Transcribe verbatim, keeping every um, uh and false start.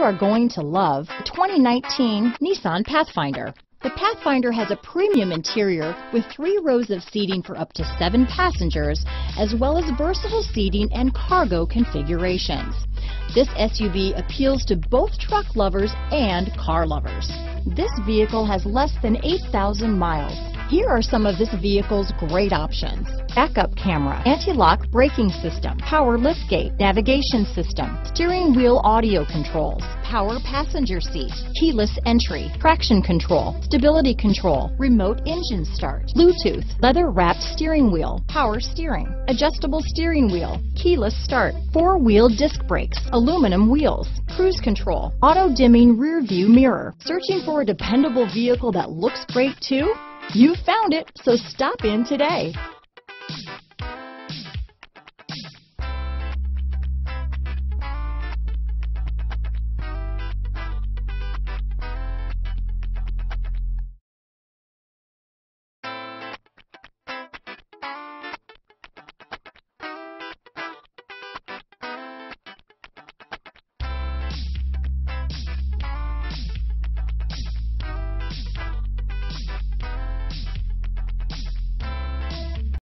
are going to love the twenty nineteen Nissan Pathfinder. The Pathfinder has a premium interior with three rows of seating for up to seven passengers, as well as versatile seating and cargo configurations. This S U V appeals to both truck lovers and car lovers. This vehicle has less than eight thousand miles. Here are some of this vehicle's great options: backup camera, anti-lock braking system, power liftgate, navigation system, steering wheel audio controls, power passenger seat, keyless entry, traction control, stability control, remote engine start, Bluetooth, leather-wrapped steering wheel, power steering, adjustable steering wheel, keyless start, four-wheel disc brakes, aluminum wheels, cruise control, auto-dimming rear view mirror. Searching for a dependable vehicle that looks great too? You found it, so stop in today.